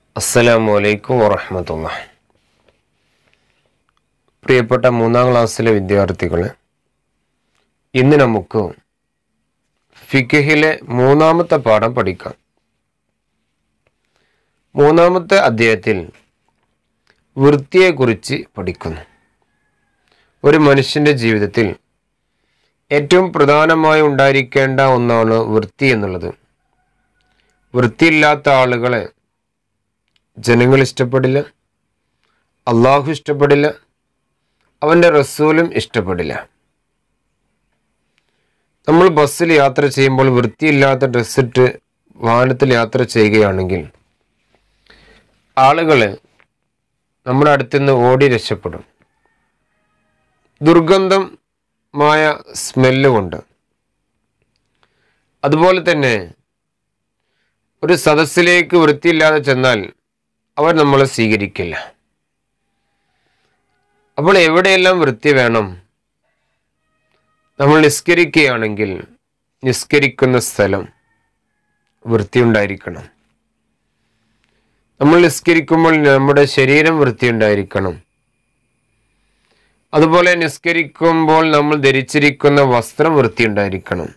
അസ്സലാമു അലൈക്കും വറഹ്മത്തുള്ളാഹി. പ്രിയപ്പെട്ട 3-ാം ക്ലാസ്സിലെ വിദ്യാർത്ഥികളെ, ഇന്ന് നമുക്ക് ഫിഖിലെ 3-ാമത്തെ പാഠം പഠിക്കാം. 3-ാമത്തെ അധ്യായത്തിൽ വൃത്തിയെക്കുറിച്ച് പഠിക്കുന്നു. ഒരു മനുഷ്യൻ്റെ ജീവിതത്തിൽ ഏറ്റവും പ്രധാനമായി ഉണ്ടായിരിക്കേണ്ട ഒന്നാണ് വൃത്തി എന്നുള്ളത്. വൃത്തിയില്ലാത്ത ആളുകളെ ജനങ്ങൾ ഇഷ്ടപ്പെടില്ല, അള്ളാഹു ഇഷ്ടപ്പെടില്ല, അവൻ്റെ റസൂലും ഇഷ്ടപ്പെടില്ല. നമ്മൾ ബസ്സിൽ യാത്ര ചെയ്യുമ്പോൾ വൃത്തിയില്ലാത്ത ഡ്രസ്സിട്ട് വാഹനത്തിൽ യാത്ര ചെയ്യുകയാണെങ്കിൽ ആളുകൾ നമ്മുടെ അടുത്തുനിന്ന് ഓടി രക്ഷപ്പെടും. ദുർഗന്ധമായ സ്മെല്ല് കൊണ്ട്. അതുപോലെ തന്നെ ഒരു സദസ്സിലേക്ക് വൃത്തിയില്ലാതെ ചെന്നാൽ അവർ നമ്മളെ സ്വീകരിക്കില്ല. അപ്പോൾ എവിടെയെല്ലാം വൃത്തി വേണം? നമ്മൾ നിസ്കരിക്കുകയാണെങ്കിൽ നിസ്കരിക്കുന്ന സ്ഥലം വൃത്തിയുണ്ടായിരിക്കണം. നമ്മൾ നിസ്കരിക്കുമ്പോൾ നമ്മുടെ ശരീരം വൃത്തിയുണ്ടായിരിക്കണം. അതുപോലെ നിസ്കരിക്കുമ്പോൾ നമ്മൾ ധരിച്ചിരിക്കുന്ന വസ്ത്രം വൃത്തിയുണ്ടായിരിക്കണം.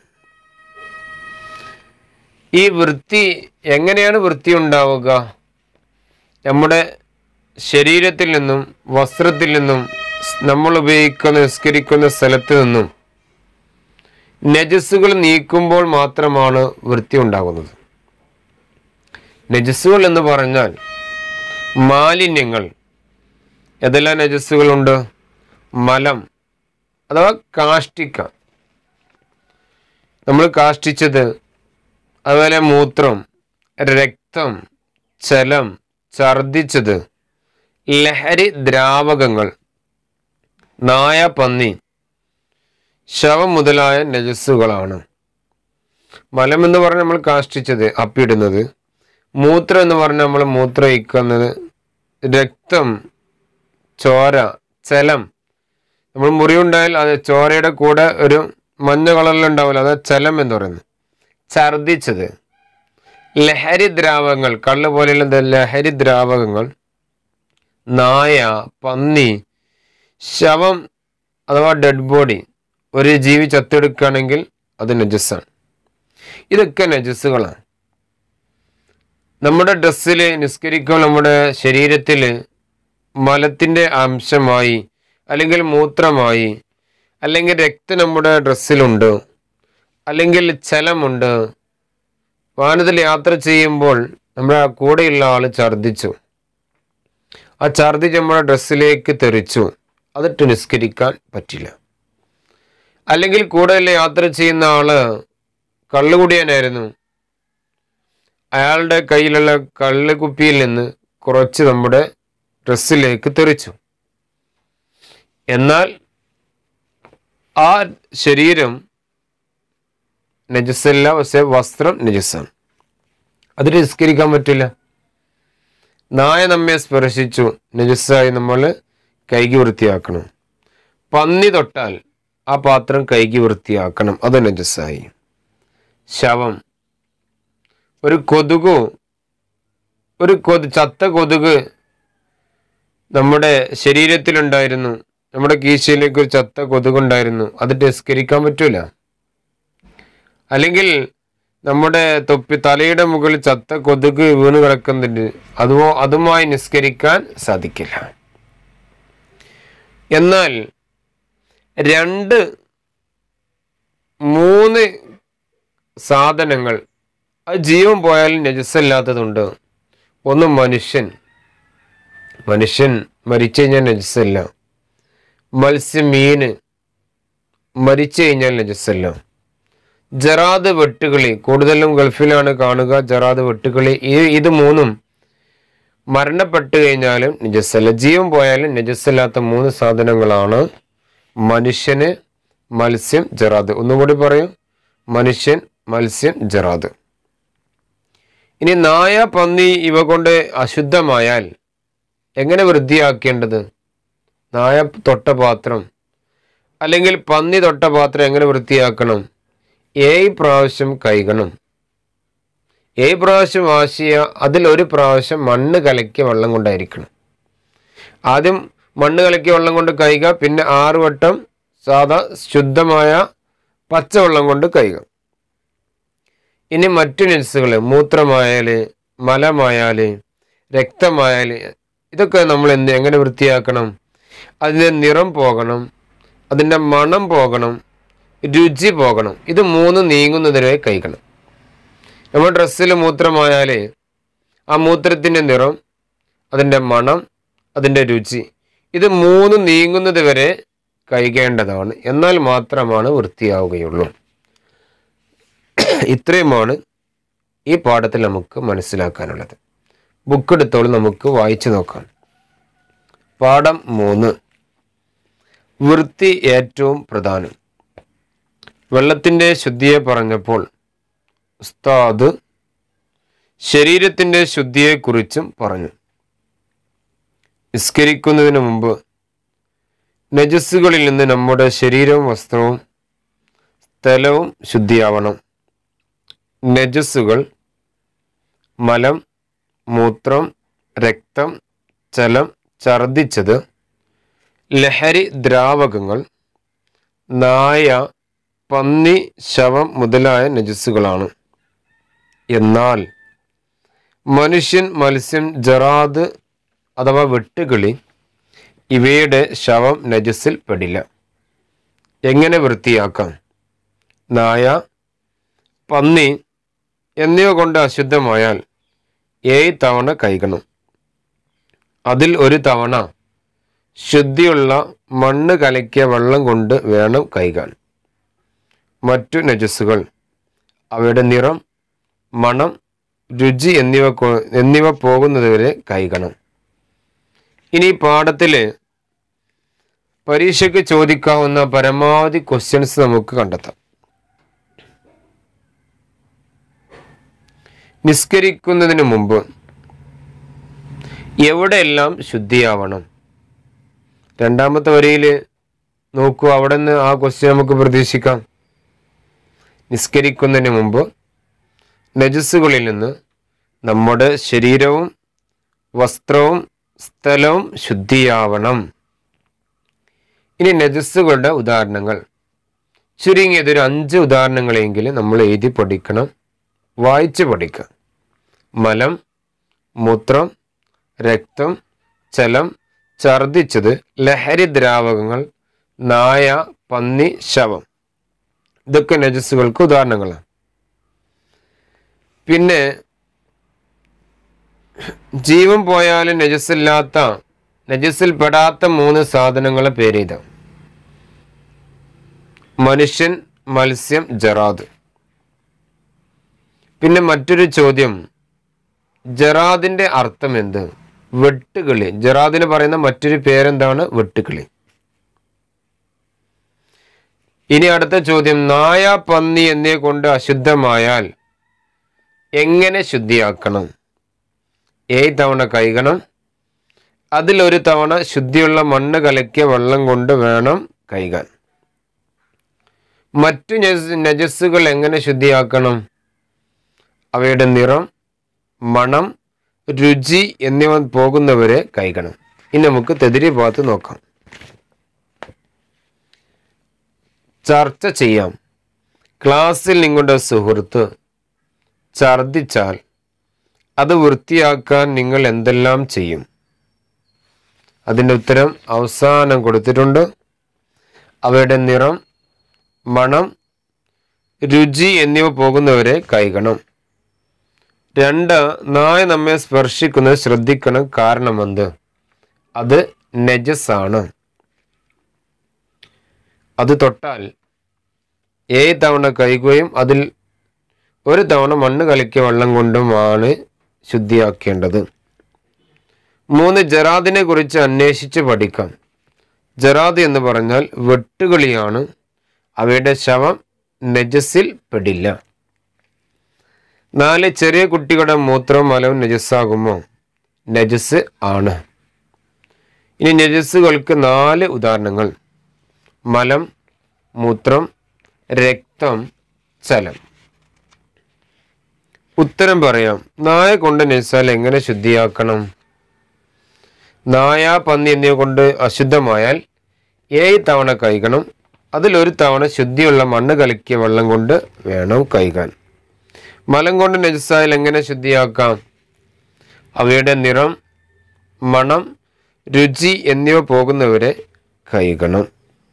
ഈ വൃത്തി എങ്ങനെയാണ് വൃത്തി ഉണ്ടാവുക? നമ്മുടെ ശരീരത്തിൽ നിന്നും വസ്ത്രത്തിൽ നിന്നും നമ്മൾ ഉപയോഗിക്കുന്ന നിസ്കരിക്കുന്ന സ്ഥലത്ത് നിന്നും നജസ്സുകൾ നീക്കുമ്പോൾ മാത്രമാണ് വൃത്തി ഉണ്ടാകുന്നത്. നജസ്സുകൾ എന്ന് പറഞ്ഞാൽ മാലിന്യങ്ങൾ. ഏതെല്ലാം നജസ്സുകളുണ്ട്? മലം അഥവാ കാഷ്ടിക്ക, നമ്മൾ കാഷ്ടിച്ചത്, അതുപോലെ മൂത്രം, രക്തം, ചലം, ഛർദിച്ചത്, ലഹരി ദ്രാവകങ്ങൾ, നായ, പന്നി, ശവം മുതലായ നജസ്സുകളാണ്. മലം എന്ന് പറഞ്ഞാൽ നമ്മൾ കാഷ്ടിച്ചത്, അപ്പിടുന്നത്. മൂത്രം എന്ന് പറഞ്ഞാൽ നമ്മൾ മൂത്രം ഒഴിക്കുന്നത്. രക്തം, ചോര, ചലം, നമ്മൾ മുറിവുണ്ടായാൽ അത് ചോരയുടെ കൂടെ ഒരു മഞ്ഞ കളറിലുണ്ടാവില്ല, അത് ചലം എന്ന് പറയുന്നത്. ഛർദിച്ചത്, ലഹരി ദ്രാവകങ്ങൾ, കള്ള് പോലെയുള്ള ലഹരി ദ്രാവകങ്ങൾ, നായ, പന്നി, ശവം അഥവാ ഡെഡ് ബോഡി, ഒരു ജീവി ചത്തെടുക്കുകയാണെങ്കിൽ അത് നജസ്സാണ്. ഇതൊക്കെ നജസ്സുകളാണ്. നമ്മുടെ ഡ്രസ്സിൽ നിസ്കരിക്കുമ്പോൾ നമ്മുടെ ശരീരത്തിൽ മലത്തിൻ്റെ അംശമായി, അല്ലെങ്കിൽ മൂത്രമായി, അല്ലെങ്കിൽ രക്തം നമ്മുടെ ഡ്രസ്സിലുണ്ട്, അല്ലെങ്കിൽ ചലമുണ്ട്. വാഹനത്തിൽ യാത്ര ചെയ്യുമ്പോൾ നമ്മുടെ കൂടെയുള്ള ആൾ ഛർദിച്ചു, ആ ഛർദിച്ച് നമ്മുടെ ഡ്രസ്സിലേക്ക് തെറിച്ചു, അതിട്ട് നിസ്കരിക്കാൻ പറ്റില്ല. അല്ലെങ്കിൽ കൂടുതൽ യാത്ര ചെയ്യുന്ന ആള് കള്ളുകുടിയനായിരുന്നു, അയാളുടെ കയ്യിലുള്ള കള്ള് കുപ്പിയിൽ നിന്ന് കുറച്ച് നമ്മുടെ ഡ്രസ്സിലേക്ക് തെറിച്ചു, എന്നാൽ ആ ശരീരം നജസ്സല്ല, പക്ഷെ വസ്ത്രം നജസ്സാണ്, അതിൽ നിസ്കരിക്കാൻ പറ്റില്ല. നായ നമ്മെ സ്പർശിച്ചു, നജസ്സായി, നമ്മൾ കൈകി വൃത്തിയാക്കണം. പന്നി തൊട്ടാൽ ആ പാത്രം കൈകി വൃത്തിയാക്കണം, അത് നജസ്സായി. ശവം, ഒരു ചത്ത കൊതുക് നമ്മുടെ ശരീരത്തിലുണ്ടായിരുന്നു, നമ്മുടെ കീശയിലേക്ക് ഒരു ചത്ത കൊതുകുണ്ടായിരുന്നു, അത് നിസ്കരിക്കാൻ പറ്റൂല. അല്ലെങ്കിൽ നമ്മുടെ തലയുടെ മുകളിൽ ചത്ത കൊതുക് വീണ് കിടക്കുന്നുണ്ട്, അതുമായി നിസ്കരിക്കാൻ സാധിക്കില്ല. എന്നാൽ 2-3 സാധനങ്ങൾ അത് ജീവൻ പോയാലും നജസ്സല്ലാത്തതുണ്ട്. ഒന്ന് മനുഷ്യൻ മരിച്ചു കഴിഞ്ഞാൽ നജസ്സല്ല. മത്സ്യം, മീന് മരിച്ചു കഴിഞ്ഞാൽ നജസ്സല്ല. ജറാദ്, വെട്ടുകിളി, കൂടുതലും ഗൾഫിലാണ് കാണുക. ജറാദ്, വെട്ടുകിളി, ഇത് 3 മരണപ്പെട്ടു കഴിഞ്ഞാലും നജസ്സല്ല. ജീവൻ പോയാലും നജസ്സല്ലാത്ത 3 സാധനങ്ങളാണ് മനുഷ്യന്, മത്സ്യം, ജറാദ്. ഒന്നുകൂടി പറയും: മനുഷ്യൻ, മത്സ്യം, ജറാദ്. ഇനി നായ, പന്നി ഇവ കൊണ്ട് അശുദ്ധമായാൽ എങ്ങനെ വൃത്തിയാക്കേണ്ടത്? നായ തൊട്ട പാത്രം അല്ലെങ്കിൽ പന്നി തൊട്ട പാത്രം എങ്ങനെ വൃത്തിയാക്കണം? 7 പ്രാവശ്യം കഴുകണം. 7 പ്രാവശ്യം വാഷ് ചെയ്യുക. അതിലൊരു പ്രാവശ്യം മണ്ണ് കലക്കിയ വെള്ളം കൊണ്ടായിരിക്കണം. ആദ്യം മണ്ണ് കലക്കിയ വെള്ളം കൊണ്ട് കഴുകുക, പിന്നെ 6 വട്ടം സാധാ ശുദ്ധമായ പച്ചവെള്ളം കൊണ്ട് കഴുകുക. ഇനി മറ്റു നജസ്സുകൾ, മൂത്രമായാൽ, മലമായാൽ, രക്തമായാൽ, ഇതൊക്കെ നമ്മൾ എങ്ങനെ വൃത്തിയാക്കണം? അതിൻ്റെ നിറം പോകണം, അതിൻ്റെ മണം പോകണം, രുചി പോകണം. ഇത് 3 നീങ്ങുന്നതിനെ കഴുകണം. നമ്മൾ ഡ്രസ്സിൽ മൂത്രമായാൽ ആ മൂത്രത്തിൻ്റെ നിറം, അതിൻ്റെ മണം, അതിൻ്റെ രുചി, ഇത് 3 നീങ്ങുന്നത് വരെ കഴുകേണ്ടതാണ്. എന്നാൽ മാത്രമാണ് വൃത്തിയാവുകയുള്ളൂ. ഇത്രയുമാണ് ഈ പാഠത്തിൽ നമുക്ക് മനസ്സിലാക്കാനുള്ളത്. ബുക്ക് എടുത്തോളൂ, നമുക്ക് വായിച്ചു നോക്കാം. പാഠം 3. വൃത്തി ഏറ്റവും പ്രധാനം. വെള്ളത്തിൻ്റെ ശുദ്ധിയെ പറഞ്ഞപ്പോൾ ഉസ്താദ് ശരീരത്തിൻ്റെ ശുദ്ധിയെക്കുറിച്ചും പറഞ്ഞു. നിസ്കരിക്കുന്നതിന് മുമ്പ് നജസ്സുകളിൽ നിന്ന് നമ്മുടെ ശരീരവും വസ്ത്രവും സ്ഥലവും ശുദ്ധിയാവണം. നജസ്സുകൾ മലം, മൂത്രം, രക്തം, ചലം, ഛർദിച്ചത്, ലഹരി ദ്രാവകങ്ങൾ, നായ, പന്നി, ശവം മുതലായ നജസ്സുകളാണ്. എന്നാൽ മനുഷ്യൻ, മത്സ്യം, ജറാദ് അഥവാ വെട്ടുകിളി ഇവയുടെ ശവം നജസ്സിൽ പെടില്ല. എങ്ങനെ വൃത്തിയാക്കാം? നായ, പന്നി എന്നിവ കൊണ്ട് അശുദ്ധമായാൽ 7 തവണ കഴുകണം. അതിൽ ഒരു തവണ ശുദ്ധിയുള്ള മണ്ണ് കലക്കിയ വെള്ളം കൊണ്ട് വേണം കഴുകാൻ. മറ്റു നജസ്സുകൾ, അവയുടെ നിറം, മണം, രുചി എന്നിവ പോകുന്നതുവരെ കഴുകണം. ഇനി പാഠത്തിൽ പരീക്ഷയ്ക്ക് ചോദിക്കാവുന്ന പരമാവധി ക്വസ്റ്റ്യൻസ് നമുക്ക് കണ്ടെത്താം. നിസ്കരിക്കുന്നതിന് മുമ്പ് എവിടെയെല്ലാം ശുദ്ധിയാവണം? 2ാമത്തെ വരിയിൽ നോക്കൂ, അവിടെ നിന്ന് ആ ക്വസ്റ്റ്യൻ നമുക്ക് പ്രതീക്ഷിക്കാം. നിസ്കരിക്കുന്നതിന് മുമ്പ് നജസ്സുകളിൽ നിന്ന് നമ്മുടെ ശരീരവും വസ്ത്രവും സ്ഥലവും ശുദ്ധിയാവണം. ഇനി നജസ്സുകളുടെ ഉദാഹരണങ്ങൾ ചുരുങ്ങിയതൊരു 5 ഉദാഹരണങ്ങളെങ്കിലും നമ്മൾ എഴുതി പഠിക്കണം, വായിച്ച് പഠിക്കുക. മലം, മൂത്രം, രക്തം, ചലം, ഛർദിച്ചത്, ലഹരി ദ്രാവകങ്ങൾ, നായ, പന്നി, ശവം, ഇതൊക്കെ നജസ്സുകൾക്ക് ഉദാഹരണങ്ങളാണ്. പിന്നെ ജീവൻ പോയാലും നജസ്സിൽ പെടാത്ത 3 സാധനങ്ങളെ പേര് ഇതാണ്: മനുഷ്യൻ, മത്സ്യം, ജറാദ്. പിന്നെ മറ്റൊരു ചോദ്യം, ജറാദിന്റെ അർത്ഥം എന്ത്? വെട്ടുകിളി. ജറാദിന് പറയുന്ന മറ്റൊരു പേരെന്താണ്? വെട്ടുകിളി. ഇനി അടുത്ത ചോദ്യം, നായ, പന്നി എന്നിവ കൊണ്ട് അശുദ്ധമായാൽ എങ്ങനെ ശുദ്ധിയാക്കണം? 7 തവണ കഴുകണം. അതിലൊരു തവണ ശുദ്ധിയുള്ള മണ്ണ് കലക്കിയ വെള്ളം കൊണ്ട് വേണം കഴുകാൻ. മറ്റു നജസ്സുകൾ എങ്ങനെ ശുദ്ധിയാക്കണം? അവയുടെ നിറം, മണം, രുചി എന്നിവ പോകുന്നവരെ കഴുകണം. ഇനി നമുക്ക് തദ്രീബാത്ത് നോക്കാം. ചർച്ച ചെയ്യാം. ക്ലാസ്സിൽ നിങ്ങളുടെ സുഹൃത്ത് ഛർദിച്ചാൽ അത് വൃത്തിയാക്കാൻ നിങ്ങൾ എന്തെല്ലാം ചെയ്യും? അതിൻ്റെ ഉത്തരം അവസാനം കൊടുത്തിട്ടുണ്ട്. അവയുടെ നിറം, മണം, രുചി എന്നിവ പോകുന്നവരെ കഴുകണം. 2, നായ നമ്മെ സ്പർശിക്കുന്നത് ശ്രദ്ധിക്കണം. കാരണം എന്ത്? അത് നജസാണ്. അത് തൊട്ടാൽ 7 തവണ കഴുകുകയും അതിൽ ഒരു തവണ മണ്ണ് കലക്കിയ വെള്ളം കൊണ്ടുമാണ് ശുദ്ധിയാക്കേണ്ടത്. 3, ജറാദിനെ കുറിച്ച് അന്വേഷിച്ച് പഠിക്കാം. ജറാദ് എന്ന് പറഞ്ഞാൽ വെട്ടുകിളിയാണ്. അവയുടെ ശവം നജസിൽ പെടില്ല. 4, ചെറിയ കുട്ടികളുടെ മൂത്രവും മലവും നജസ്സാകുമോ? നജസ് ആണ്. ഇനി നജസ്സുകൾക്ക് 4 ഉദാഹരണങ്ങൾ: മലം, മൂത്രം, രക്തം, ചലം. ഉത്തരം പറയാം. നായ കൊണ്ട് നജസാൽ എങ്ങനെ ശുദ്ധിയാക്കണം? നായ, പന്നി എന്നിവ കൊണ്ട് അശുദ്ധമായാൽ 7 തവണ കഴുകണം. അതിലൊരു തവണ ശുദ്ധിയുള്ള മണ്ണ് കലക്കിയ വെള്ളം കൊണ്ട് വേണം കഴുകാൻ. മലം കൊണ്ട് നജസാൽ എങ്ങനെ ശുദ്ധിയാക്കാം? അവയുടെ നിറം, മണം, രുചി എന്നിവ പോകുന്നവരെ കഴുകണം.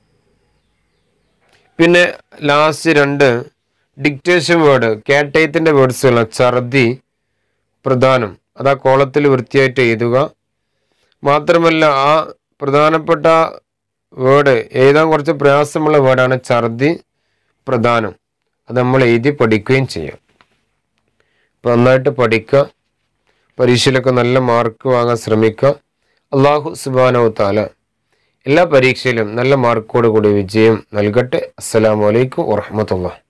പിന്നെ ലാസ്റ്റ് 2 ഡിക്റ്റേഷൻ വേർഡ്, കേട്ടയത്തിൻ്റെ വേർഡ്സുകൾ. ഛർദി പ്രധാനം, അത് ആ കോളത്തിൽ വൃത്തിയായിട്ട് എഴുതുക. മാത്രമല്ല ആ പ്രധാനപ്പെട്ട വേർഡ് എഴുതാൻ കുറച്ച് പ്രയാസമുള്ള വേർഡാണ് ഛർദി പ്രധാനം. അത് നമ്മൾ എഴുതി പഠിക്കുകയും ചെയ്യാം. അപ്പോൾ നന്നായിട്ട് പഠിക്കുക, പരീക്ഷയിലൊക്കെ നല്ല മാർക്ക് വാങ്ങാൻ ശ്രമിക്കുക. അല്ലാഹു സുബ്ഹാനഹു വ തആല എല്ലാ പരീക്ഷയിലും നല്ല മാർക്കോട് കൂടി വിജയം നൽകട്ടെ. അസ്സലാമു അലൈക്കും വറഹ്മത്തുള്ളാഹി.